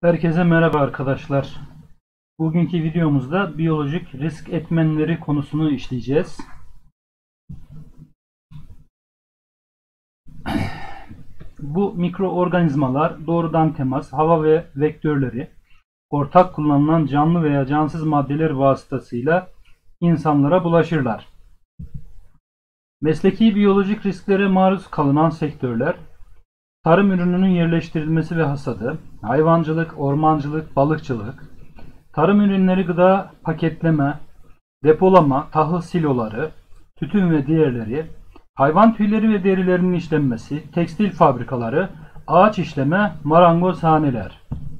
Herkese merhaba arkadaşlar. Bugünkü videomuzda biyolojik risk etmenleri konusunu işleyeceğiz. Bu mikroorganizmalar doğrudan temas, hava ve vektörleri, ortak kullanılan canlı veya cansız maddeler vasıtasıyla insanlara bulaşırlar. Mesleki biyolojik risklere maruz kalınan sektörler, tarım ürününün yerleştirilmesi ve hasadı, hayvancılık, ormancılık, balıkçılık, tarım ürünleri gıda paketleme, depolama, tahıl siloları, tütün ve diğerleri, hayvan tüyleri ve derilerinin işlenmesi, tekstil fabrikaları, ağaç işleme, marangozhaneler.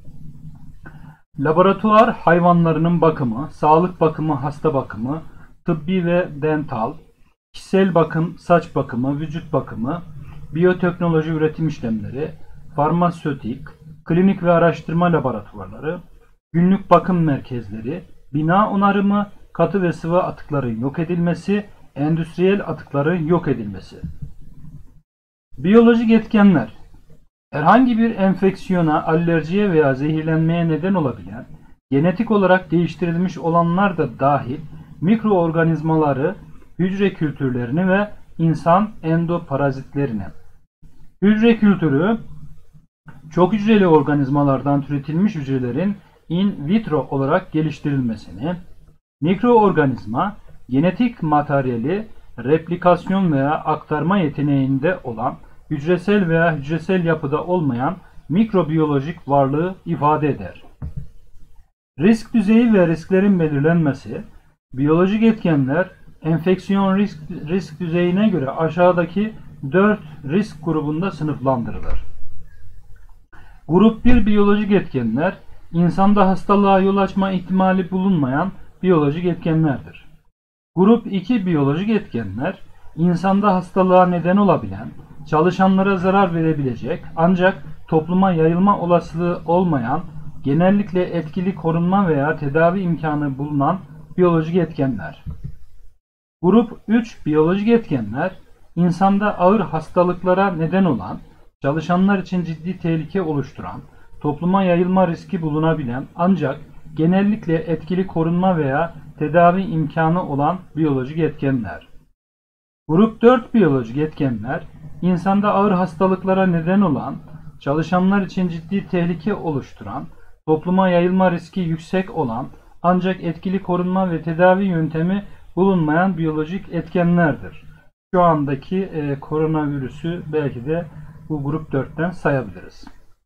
Laboratuvar hayvanlarının bakımı, sağlık bakımı, hasta bakımı, tıbbi ve dental, kişisel bakım, saç bakımı, vücut bakımı, biyoteknoloji üretim işlemleri, farmasötik, klinik ve araştırma laboratuvarları, günlük bakım merkezleri, bina onarımı, katı ve sıvı atıkların yok edilmesi, endüstriyel atıkların yok edilmesi. Biyolojik etkenler herhangi bir enfeksiyona, alerjiye veya zehirlenmeye neden olabilen, genetik olarak değiştirilmiş olanlar da dahil mikroorganizmaları, hücre kültürlerini ve insan endoparazitlerini. Hücre kültürü, çok hücreli organizmalardan türetilmiş hücrelerin in vitro olarak geliştirilmesini, mikroorganizma, genetik materyali replikasyon veya aktarma yeteneğinde olan, hücresel veya hücresel yapıda olmayan mikrobiyolojik varlığı ifade eder. Risk düzeyi ve risklerin belirlenmesi, biyolojik etkenler enfeksiyon risk düzeyine göre aşağıdaki 4 risk grubunda sınıflandırılır. Grup 1 biyolojik etkenler, insanda hastalığa yol açma ihtimali bulunmayan biyolojik etkenlerdir. Grup 2 biyolojik etkenler, insanda hastalığa neden olabilen, çalışanlara zarar verebilecek ancak topluma yayılma olasılığı olmayan, genellikle etkili korunma veya tedavi imkanı bulunan biyolojik etkenler. Grup 3 biyolojik etkenler, insanda ağır hastalıklara neden olan, çalışanlar için ciddi tehlike oluşturan, topluma yayılma riski bulunabilen ancak genellikle etkili korunma veya tedavi imkanı olan biyolojik etkenler. Grup 4 biyolojik etkenler, insanda ağır hastalıklara neden olan, çalışanlar için ciddi tehlike oluşturan, topluma yayılma riski yüksek olan ancak etkili korunma ve tedavi yöntemi bulunmayan biyolojik etkenlerdir. Şu andaki koronavirüsü belki de bu grup 4'ten sayabiliriz.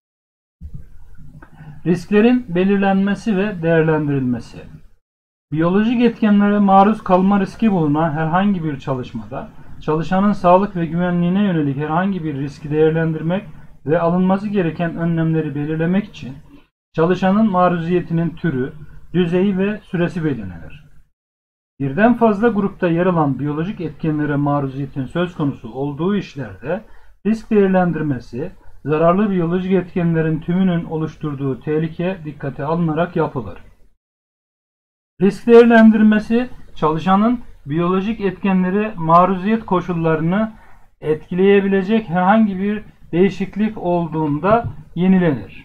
Risklerin belirlenmesi ve değerlendirilmesi. Biyolojik etkenlere maruz kalma riski bulunan herhangi bir çalışmada, çalışanın sağlık ve güvenliğine yönelik herhangi bir riski değerlendirmek ve alınması gereken önlemleri belirlemek için çalışanın maruziyetinin türü, düzeyi ve süresi belirlenir. Birden fazla grupta yer alan biyolojik etkenlere maruziyetin söz konusu olduğu işlerde risk değerlendirmesi, zararlı biyolojik etkenlerin tümünün oluşturduğu tehlike dikkate alınarak yapılır. Risk değerlendirmesi, çalışanın biyolojik etkenlere maruziyet koşullarını etkileyebilecek herhangi bir değişiklik olduğunda yenilenir.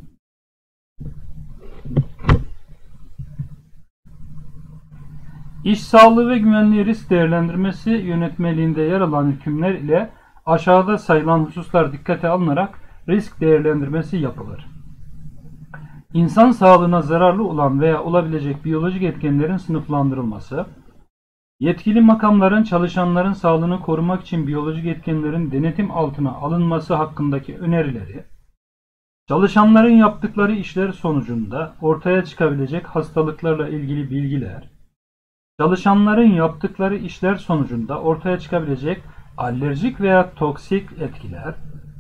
İş sağlığı ve güvenliği risk değerlendirmesi yönetmeliğinde yer alan hükümler ile aşağıda sayılan hususlar dikkate alınarak risk değerlendirmesi yapılır. İnsan sağlığına zararlı olan veya olabilecek biyolojik etkenlerin sınıflandırılması, yetkili makamların çalışanların sağlığını korumak için biyolojik etkenlerin denetim altına alınması hakkındaki önerileri, çalışanların yaptıkları işler sonucunda ortaya çıkabilecek hastalıklarla ilgili bilgiler, çalışanların yaptıkları işler sonucunda ortaya çıkabilecek alerjik veya toksik etkiler,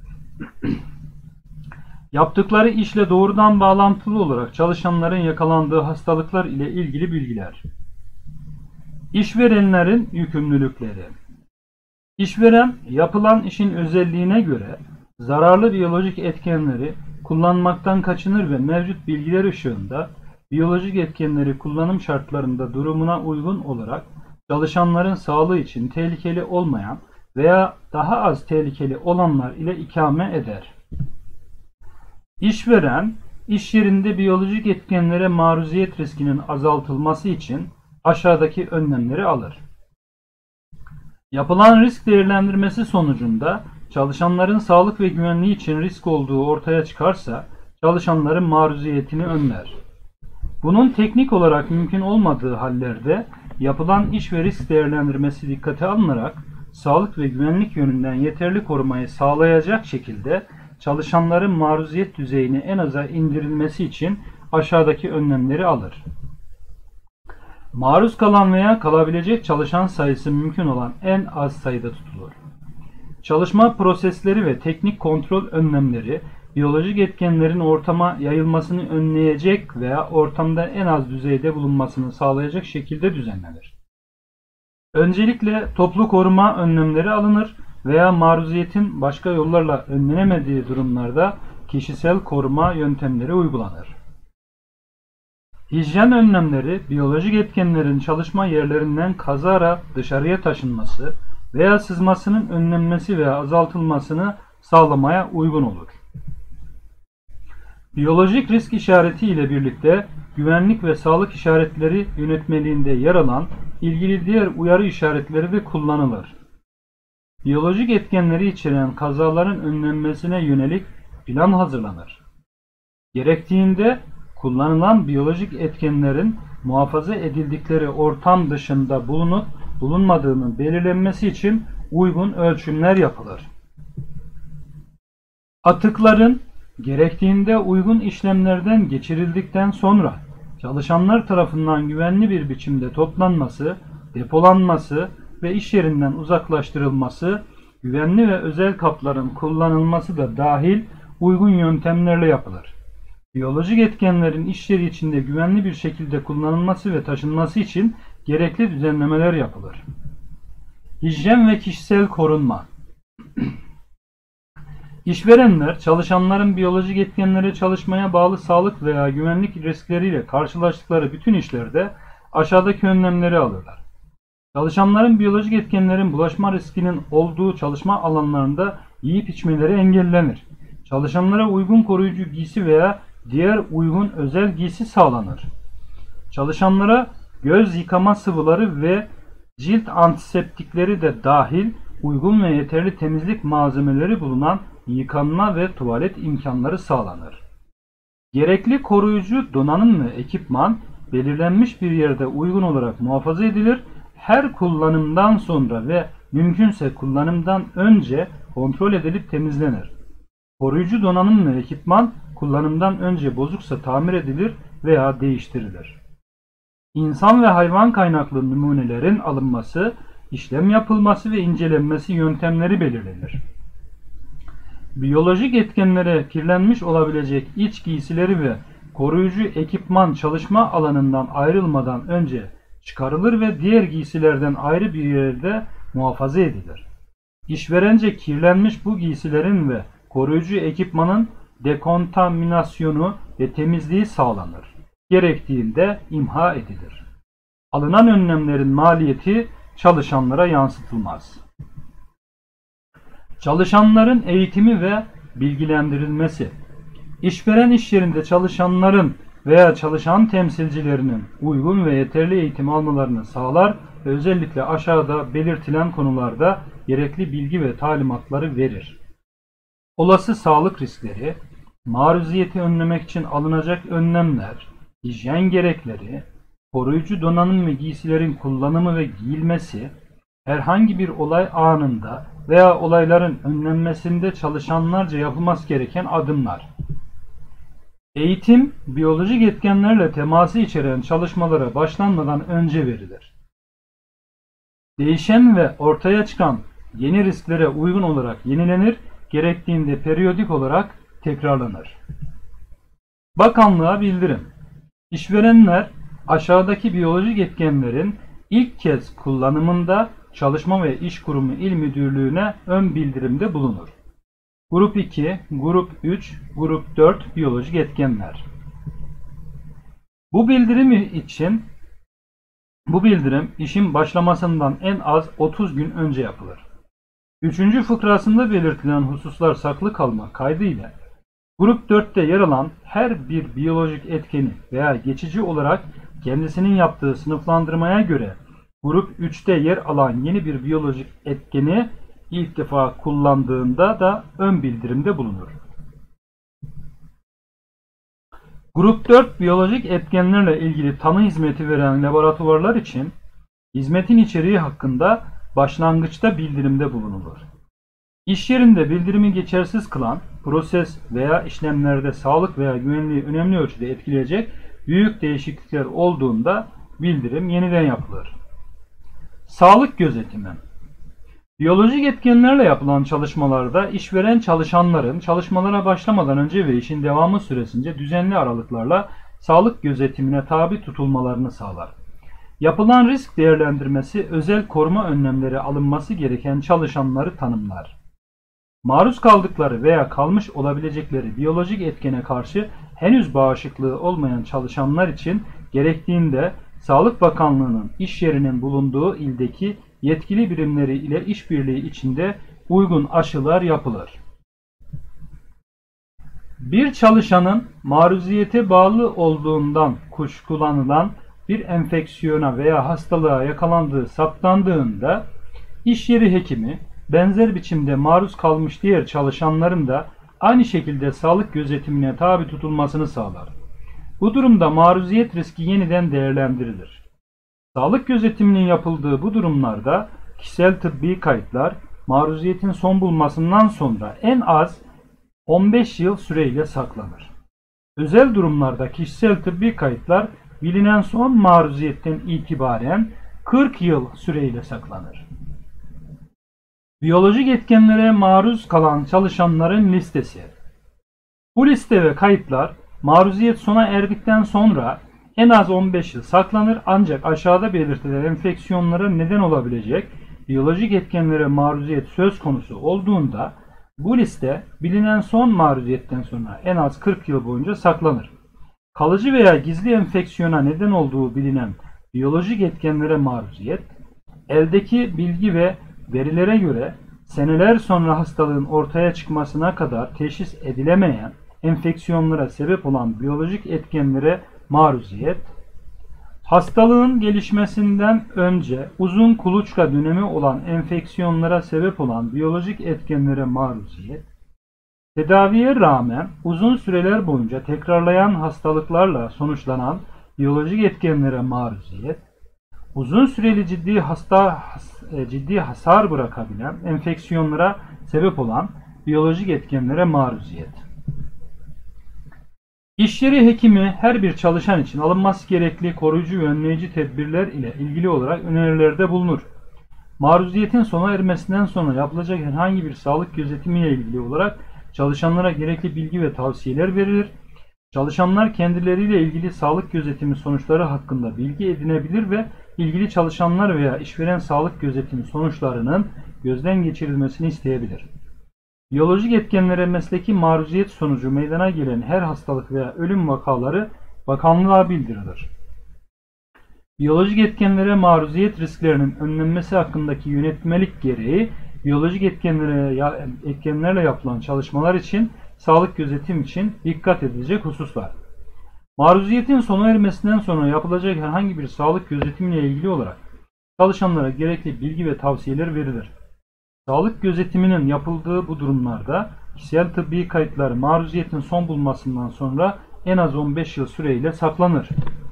yaptıkları işle doğrudan bağlantılı olarak çalışanların yakalandığı hastalıklar ile ilgili bilgiler. İşverenlerin yükümlülükleri. İşveren, yapılan işin özelliğine göre zararlı biyolojik etkenleri kullanmaktan kaçınır ve mevcut bilgiler ışığında biyolojik etkenleri kullanım şartlarında durumuna uygun olarak çalışanların sağlığı için tehlikeli olmayan veya daha az tehlikeli olanlar ile ikame eder. İşveren İş yerinde biyolojik etkenlere maruziyet riskinin azaltılması için aşağıdaki önlemleri alır. Yapılan risk değerlendirmesi sonucunda çalışanların sağlık ve güvenliği için risk olduğu ortaya çıkarsa çalışanların maruziyetini önler. Bunun teknik olarak mümkün olmadığı hallerde yapılan iş ve risk değerlendirmesi dikkate alınarak sağlık ve güvenlik yönünden yeterli korumayı sağlayacak şekilde çalışanların maruziyet düzeyini en aza indirilmesi için aşağıdaki önlemleri alır. Maruz kalan veya kalabilecek çalışan sayısı mümkün olan en az sayıda tutulur. Çalışma prosesleri ve teknik kontrol önlemleri biyolojik etkenlerin ortama yayılmasını önleyecek veya ortamda en az düzeyde bulunmasını sağlayacak şekilde düzenlenir. Öncelikle toplu koruma önlemleri alınır veya maruziyetin başka yollarla önlenemediği durumlarda kişisel koruma yöntemleri uygulanır. Hijyen önlemleri biyolojik etkenlerin çalışma yerlerinden kazara dışarıya taşınması veya sızmasının önlenmesi veya azaltılmasını sağlamaya uygun olur. Biyolojik risk işareti ile birlikte güvenlik ve sağlık işaretleri yönetmeliğinde yer alan ilgili diğer uyarı işaretleri de kullanılır. Biyolojik etkenleri içeren kazaların önlenmesine yönelik plan hazırlanır. Gerektiğinde kullanılan biyolojik etkenlerin muhafaza edildikleri ortam dışında bulunup bulunmadığının belirlenmesi için uygun ölçümler yapılır. Atıkların gerektiğinde uygun işlemlerden geçirildikten sonra çalışanlar tarafından güvenli bir biçimde toplanması, depolanması ve iş yerinden uzaklaştırılması, güvenli ve özel kapların kullanılması da dahil uygun yöntemlerle yapılır. Biyolojik etkenlerin iş yeri içinde güvenli bir şekilde kullanılması ve taşınması için gerekli düzenlemeler yapılır. Hijyen ve kişisel korunma. İşverenler, çalışanların biyolojik etkenlere çalışmaya bağlı sağlık veya güvenlik riskleriyle karşılaştıkları bütün işlerde aşağıdaki önlemleri alırlar. Çalışanların biyolojik etkenlerin bulaşma riskinin olduğu çalışma alanlarında yiyip içmeleri engellenir. Çalışanlara uygun koruyucu giysi veya diğer uygun özel giysi sağlanır. Çalışanlara göz yıkama sıvıları ve cilt antiseptikleri de dahil uygun ve yeterli temizlik malzemeleri bulunan yıkanma ve tuvalet imkanları sağlanır. Gerekli koruyucu donanım ve ekipman belirlenmiş bir yerde uygun olarak muhafaza edilir. Her kullanımdan sonra ve mümkünse kullanımdan önce kontrol edilip temizlenir. Koruyucu donanım ve ekipman kullanımdan önce bozuksa tamir edilir veya değiştirilir. İnsan ve hayvan kaynaklı numunelerin alınması, işlem yapılması ve incelenmesi yöntemleri belirlenir. Biyolojik etkenlere kirlenmiş olabilecek iç giysileri ve koruyucu ekipman çalışma alanından ayrılmadan önce çıkarılır ve diğer giysilerden ayrı bir yerde muhafaza edilir. İşverence kirlenmiş bu giysilerin ve koruyucu ekipmanın dekontaminasyonu ve temizliği sağlanır. Gerektiğinde imha edilir. Alınan önlemlerin maliyeti çalışanlara yansıtılmaz. Çalışanların eğitimi ve bilgilendirilmesi. İşveren iş yerinde çalışanların veya çalışan temsilcilerinin uygun ve yeterli eğitim almalarını sağlar ve özellikle aşağıda belirtilen konularda gerekli bilgi ve talimatları verir. Olası sağlık riskleri, maruziyeti önlemek için alınacak önlemler, hijyen gerekleri, koruyucu donanım ve giysilerin kullanımı ve giyilmesi, herhangi bir olay anında veya olayların önlenmesinde çalışanlarca yapılması gereken adımlar. Eğitim, biyolojik etkenlerle teması içeren çalışmalara başlanmadan önce verilir. Değişen ve ortaya çıkan yeni risklere uygun olarak yenilenir, gerektiğinde periyodik olarak tekrarlanır. Bakanlığa bildirim. İşverenler aşağıdaki biyolojik etkenlerin ilk kez kullanımında Çalışma ve İş Kurumu İl Müdürlüğü'ne ön bildirimde bulunur. Grup 2, Grup 3, Grup 4 biyolojik etkenler. Bu bildirim işin başlamasından en az 30 gün önce yapılır. 3. fıkrasında belirtilen hususlar saklı kalma kaydıyla Grup 4'te yer alan her bir biyolojik etkeni veya geçici olarak kendisinin yaptığı sınıflandırmaya göre grup 3'te yer alan yeni bir biyolojik etkeni ilk defa kullandığında da ön bildirimde bulunur. Grup 4 biyolojik etkenlerle ilgili tanı hizmeti veren laboratuvarlar için hizmetin içeriği hakkında başlangıçta bildirimde bulunulur. İş yerinde bildirimi geçersiz kılan proses veya işlemlerde sağlık veya güvenliği önemli ölçüde etkileyecek büyük değişiklikler olduğunda bildirim yeniden yapılır. Sağlık gözetimi. Biyolojik etkenlerle yapılan çalışmalarda işveren çalışanların çalışmalara başlamadan önce ve işin devamı süresince düzenli aralıklarla sağlık gözetimine tabi tutulmalarını sağlar. Yapılan risk değerlendirmesi özel koruma önlemleri alınması gereken çalışanları tanımlar. Maruz kaldıkları veya kalmış olabilecekleri biyolojik etkene karşı henüz bağışıklığı olmayan çalışanlar için gerektiğinde Sağlık Bakanlığı'nın iş yerinin bulunduğu ildeki yetkili birimleri ile işbirliği içinde uygun aşılar yapılır. Bir çalışanın maruziyete bağlı olduğundan kuşkulanılan bir enfeksiyona veya hastalığa yakalandığı saptandığında iş yeri hekimi benzer biçimde maruz kalmış diğer çalışanların da aynı şekilde sağlık gözetimine tabi tutulmasını sağlar. Bu durumda maruziyet riski yeniden değerlendirilir. Sağlık gözetiminin yapıldığı bu durumlarda kişisel tıbbi kayıtlar maruziyetin son bulmasından sonra en az 15 yıl süreyle saklanır. Özel durumlarda kişisel tıbbi kayıtlar bilinen son maruziyetten itibaren 40 yıl süreyle saklanır. Biyolojik etkenlere maruz kalan çalışanların listesi. Bu liste ve kayıtlar maruziyet sona erdikten sonra en az 15 yıl saklanır ancak aşağıda belirtilen enfeksiyonlara neden olabilecek biyolojik etkenlere maruziyet söz konusu olduğunda bu liste bilinen son maruziyetten sonra en az 40 yıl boyunca saklanır. Kalıcı veya gizli enfeksiyona neden olduğu bilinen biyolojik etkenlere maruziyet, eldeki bilgi ve verilere göre seneler sonra hastalığın ortaya çıkmasına kadar teşhis edilemeyen enfeksiyonlara sebep olan biyolojik etkenlere maruziyet, hastalığın gelişmesinden önce uzun kuluçka dönemi olan enfeksiyonlara sebep olan biyolojik etkenlere maruziyet, tedaviye rağmen uzun süreler boyunca tekrarlayan hastalıklarla sonuçlanan biyolojik etkenlere maruziyet, uzun süreli ciddi hasar bırakabilen enfeksiyonlara sebep olan biyolojik etkenlere maruziyet. İş yeri hekimi her bir çalışan için alınması gerekli koruyucu ve önleyici tedbirler ile ilgili olarak önerilerde bulunur. Maruziyetin sona ermesinden sonra yapılacak herhangi bir sağlık gözetimi ile ilgili olarak çalışanlara gerekli bilgi ve tavsiyeler verilir. Çalışanlar kendileriyle ilgili sağlık gözetimi sonuçları hakkında bilgi edinebilir ve ilgili çalışanlar veya işveren sağlık gözetimi sonuçlarının gözden geçirilmesini isteyebilir. Biyolojik etkenlere mesleki maruziyet sonucu meydana gelen her hastalık veya ölüm vakaları bakanlığa bildirilir. Biyolojik etkenlere maruziyet risklerinin önlenmesi hakkındaki yönetmelik gereği biyolojik etkenlerle yapılan çalışmalar için sağlık gözetim için dikkat edilecek hususlar. Maruziyetin sona ermesinden sonra yapılacak herhangi bir sağlık gözetimiyle ilgili olarak çalışanlara gerekli bilgi ve tavsiyeler verilir. Sağlık gözetiminin yapıldığı bu durumlarda kişisel tıbbi kayıtlar maruziyetin son bulmasından sonra en az 15 yıl süreyle saklanır.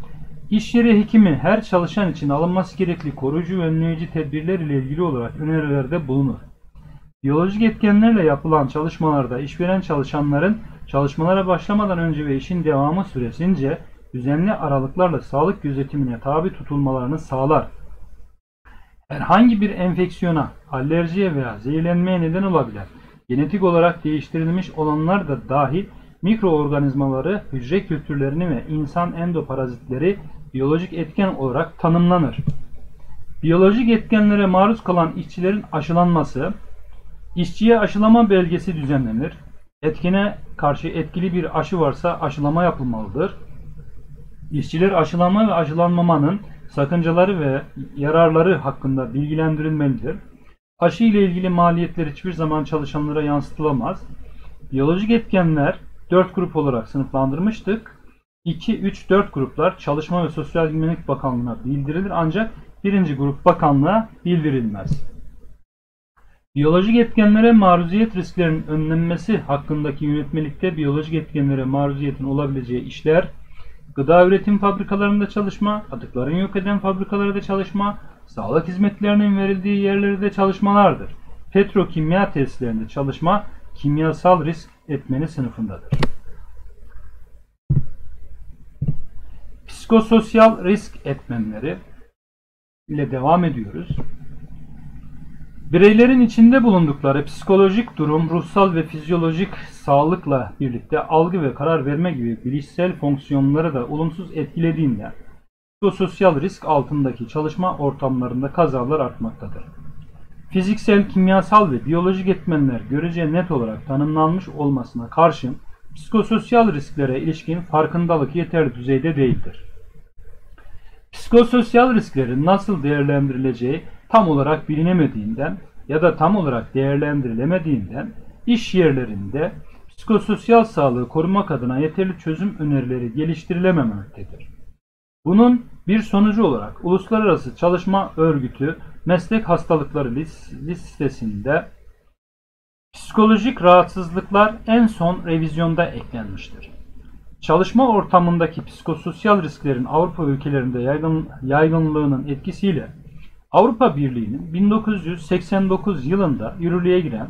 İş yeri hekimi her çalışan için alınması gerekli koruyucu ve önleyici tedbirler ile ilgili olarak önerilerde bulunur. Biyolojik etkenlerle yapılan çalışmalarda işveren çalışanların çalışmalara başlamadan önce ve işin devamı süresince düzenli aralıklarla sağlık gözetimine tabi tutulmalarını sağlar. Herhangi bir enfeksiyona, alerjiye veya zehirlenmeye neden olabilen genetik olarak değiştirilmiş olanlar da dahil mikroorganizmaları, hücre kültürlerini ve insan endoparazitleri biyolojik etken olarak tanımlanır. Biyolojik etkenlere maruz kalan işçilerin aşılanması, işçiye aşılama belgesi düzenlenir. Etkene karşı etkili bir aşı varsa aşılama yapılmalıdır. İşçiler aşılama ve aşılanmamanın sakıncaları ve yararları hakkında bilgilendirilmelidir. Aşı ile ilgili maliyetler hiçbir zaman çalışanlara yansıtılamaz. Biyolojik etkenler 4 grup olarak sınıflandırmıştık. 2, 3, 4 gruplar Çalışma ve Sosyal Güvenlik Bakanlığı'na bildirilir ancak birinci grup bakanlığa bildirilmez. Biyolojik etkenlere maruziyet risklerinin önlenmesi hakkındaki yönetmelikte biyolojik etkenlere maruziyetin olabileceği işler, gıda üretim fabrikalarında çalışma, atıkların yok eden fabrikalarda çalışma, sağlık hizmetlerinin verildiği yerlerde çalışmalardır. Petrokimya tesislerinde çalışma, kimyasal risk etmeni sınıfındadır. Psikososyal risk etmenleri ile devam ediyoruz. Bireylerin içinde bulundukları psikolojik durum, ruhsal ve fizyolojik sağlıkla birlikte algı ve karar verme gibi bilişsel fonksiyonları da olumsuz etkilediğinden psikososyal risk altındaki çalışma ortamlarında kazalar artmaktadır. Fiziksel, kimyasal ve biyolojik etmenler görece net olarak tanımlanmış olmasına karşın psikososyal risklere ilişkin farkındalık yeterli düzeyde değildir. Psikososyal risklerin nasıl değerlendirileceği tam olarak bilinemediğinden ya da tam olarak değerlendirilemediğinden iş yerlerinde psikososyal sağlığı korumak adına yeterli çözüm önerileri geliştirilememektedir. Bunun bir sonucu olarak Uluslararası Çalışma Örgütü meslek hastalıkları listesinde psikolojik rahatsızlıklar en son revizyonda eklenmiştir. Çalışma ortamındaki psikososyal risklerin Avrupa ülkelerinde yaygınlığının etkisiyle Avrupa Birliği'nin 1989 yılında yürürlüğe giren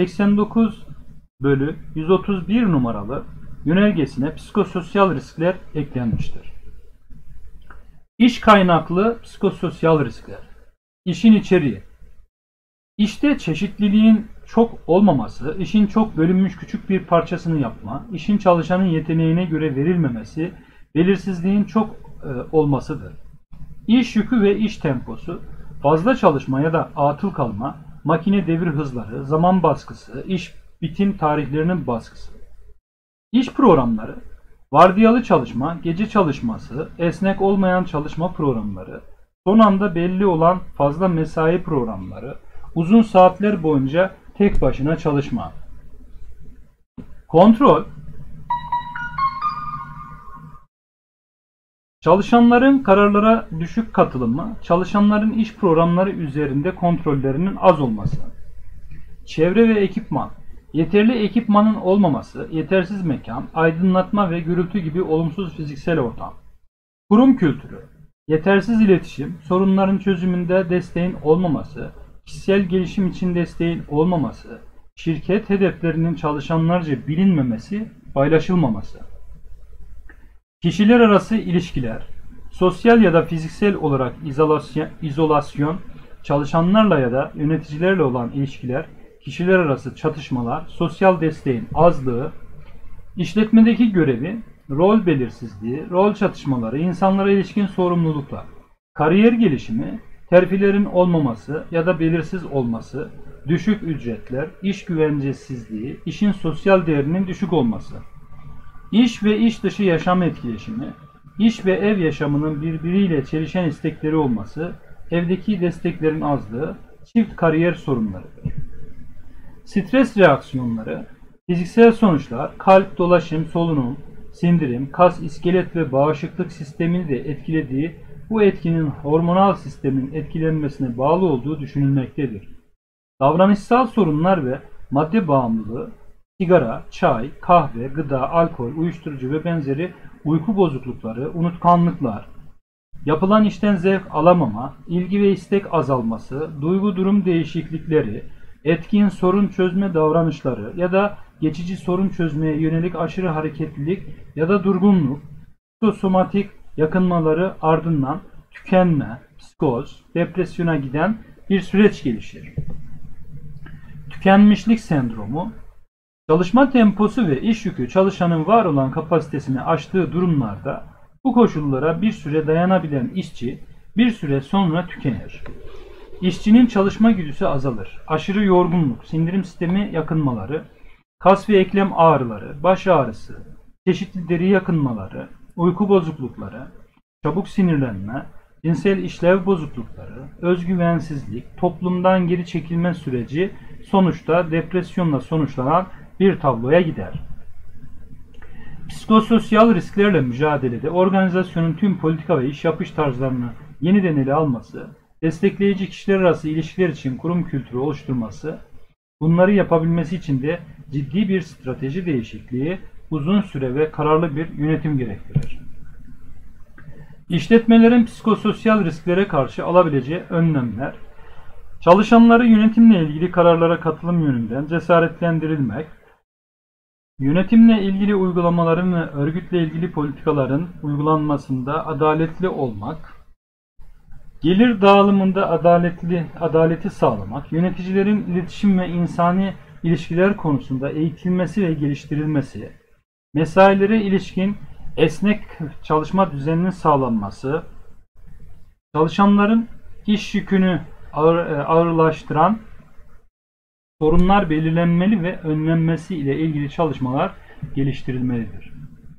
89/131 numaralı yönergesine psikososyal riskler eklenmiştir. İş kaynaklı psikososyal riskler. İşin içeriği. İşte çeşitliliğin çok olmaması, işin çok bölünmüş küçük bir parçasını yapma, işin çalışanın yeteneğine göre verilmemesi, belirsizliğin çok olmasıdır. İş yükü ve iş temposu, fazla çalışma ya da atıl kalma, makine devir hızları, zaman baskısı, iş bitim tarihlerinin baskısı. İş programları, vardiyalı çalışma, gece çalışması, esnek olmayan çalışma programları, son anda belli olan fazla mesai programları, uzun saatler boyunca tek başına çalışma. Kontrol, çalışanların kararlara düşük katılımı, çalışanların iş programları üzerinde kontrollerinin az olması. Çevre ve ekipman, yeterli ekipmanın olmaması, yetersiz mekan, aydınlatma ve gürültü gibi olumsuz fiziksel ortam. Kurum kültürü, yetersiz iletişim, sorunların çözümünde desteğin olmaması, kişisel gelişim için desteğin olmaması, şirket hedeflerinin çalışanlarca bilinmemesi, paylaşılmaması. Kişiler arası ilişkiler, sosyal ya da fiziksel olarak izolasyon, çalışanlarla ya da yöneticilerle olan ilişkiler, kişiler arası çatışmalar, sosyal desteğin azlığı, işletmedeki görevi, rol belirsizliği, rol çatışmaları, insanlara ilişkin sorumluluklar, kariyer gelişimi, terfilerin olmaması ya da belirsiz olması, düşük ücretler, iş güvencesizliği, işin sosyal değerinin düşük olması. İş ve iş dışı yaşam etkileşimi, iş ve ev yaşamının birbiriyle çelişen istekleri olması, evdeki desteklerin azlığı, çift kariyer sorunlarıdır. Stres reaksiyonları, fiziksel sonuçlar, kalp, dolaşım, solunum, sindirim, kas, iskelet ve bağışıklık sistemini de etkilediği bu etkinin hormonal sistemin etkilenmesine bağlı olduğu düşünülmektedir. Davranışsal sorunlar ve madde bağımlılığı, sigara, çay, kahve, gıda, alkol, uyuşturucu ve benzeri uyku bozuklukları, unutkanlıklar, yapılan işten zevk alamama, ilgi ve istek azalması, duygu durum değişiklikleri, etkin sorun çözme davranışları ya da geçici sorun çözmeye yönelik aşırı hareketlilik ya da durgunluk, psikosomatik yakınmaları ardından tükenme, psikoz, depresyona giden bir süreç gelişir. Tükenmişlik sendromu, çalışma temposu ve iş yükü çalışanın var olan kapasitesini aştığı durumlarda bu koşullara bir süre dayanabilen işçi bir süre sonra tükenir. İşçinin çalışma güdüsü azalır. Aşırı yorgunluk, sindirim sistemi yakınmaları, kas ve eklem ağrıları, baş ağrısı, çeşitli deri yakınmaları, uyku bozuklukları, çabuk sinirlenme, cinsel işlev bozuklukları, özgüvensizlik, toplumdan geri çekilme süreci sonuçta depresyonla sonuçlanan bir tabloya gider. Psikososyal risklerle mücadelede organizasyonun tüm politika ve iş yapış tarzlarını yeniden ele alması, destekleyici kişiler arası ilişkiler için kurum kültürü oluşturması, bunları yapabilmesi için de ciddi bir strateji değişikliği, uzun süre ve kararlı bir yönetim gerektirir. İşletmelerin psikososyal risklere karşı alabileceği önlemler, çalışanları yönetimle ilgili kararlara katılım yönünden cesaretlendirilmek, yönetimle ilgili uygulamaların ve örgütle ilgili politikaların uygulanmasında adaletli olmak, gelir dağılımında adaleti sağlamak, yöneticilerin iletişim ve insani ilişkiler konusunda eğitilmesi ve geliştirilmesi, mesailere ilişkin esnek çalışma düzeninin sağlanması, çalışanların iş yükünü ağırlaştıran sorunlar belirlenmeli ve önlenmesi ile ilgili çalışmalar geliştirilmelidir.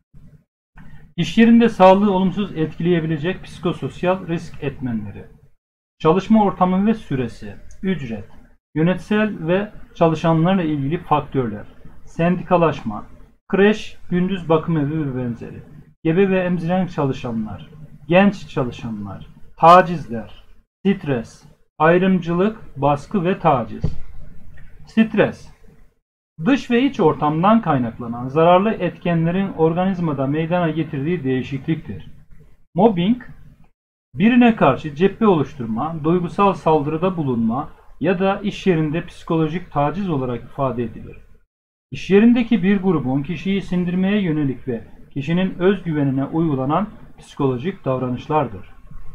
İş yerinde sağlığı olumsuz etkileyebilecek psikososyal risk etmenleri, çalışma ortamı ve süresi, ücret, yönetsel ve çalışanlarla ilgili faktörler, sendikalaşma, kreş, gündüz bakım evi ve benzeri, gebe ve emziren çalışanlar, genç çalışanlar, tacizler, stres, ayrımcılık, baskı ve taciz. Stres, dış ve iç ortamdan kaynaklanan zararlı etkenlerin organizmada meydana getirdiği değişikliktir. Mobbing, birine karşı cephe oluşturma, duygusal saldırıda bulunma ya da iş yerinde psikolojik taciz olarak ifade edilir. İş yerindeki bir grubun kişiyi sindirmeye yönelik ve kişinin özgüvenine uygulanan psikolojik davranışlardır.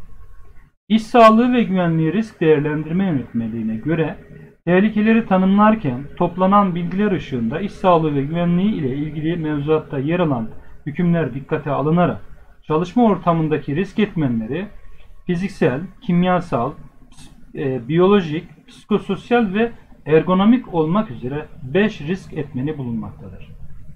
İş sağlığı ve güvenliği risk değerlendirme yönetmeliğine göre tehlikeleri tanımlarken toplanan bilgiler ışığında iş sağlığı ve güvenliği ile ilgili mevzuatta yer alan hükümler dikkate alınarak çalışma ortamındaki risk etmenleri fiziksel, kimyasal, biyolojik, psikososyal ve ergonomik olmak üzere 5 risk etmeni bulunmaktadır.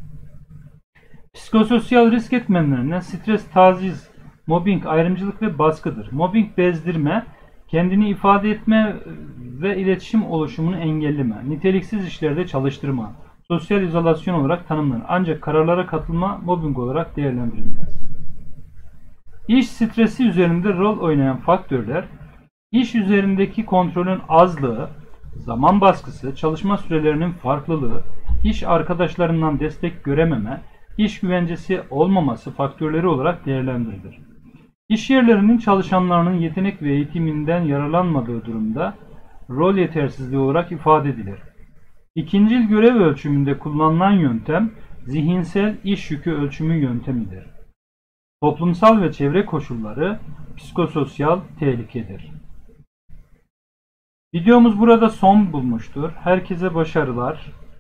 Psikososyal risk etmenlerinden stres, taciz, mobbing, ayrımcılık ve baskıdır. Mobbing bezdirme, kendini ifade etme ve iletişim oluşumunu engelleme, niteliksiz işlerde çalıştırma, sosyal izolasyon olarak tanımlanır. Ancak kararlara katılma mobbing olarak değerlendirilmez. İş stresi üzerinde rol oynayan faktörler, iş üzerindeki kontrolün azlığı, zaman baskısı, çalışma sürelerinin farklılığı, iş arkadaşlarından destek görememe, iş güvencesi olmaması faktörleri olarak değerlendirilir. İş yerlerinin çalışanlarının yetenek ve eğitiminden yararlanmadığı durumda rol yetersizliği olarak ifade edilir. İkincil görev ölçümünde kullanılan yöntem zihinsel iş yükü ölçümü yöntemidir. Toplumsal ve çevre koşulları psikososyal tehlikedir. Videomuz burada son bulmuştur. Herkese başarılar.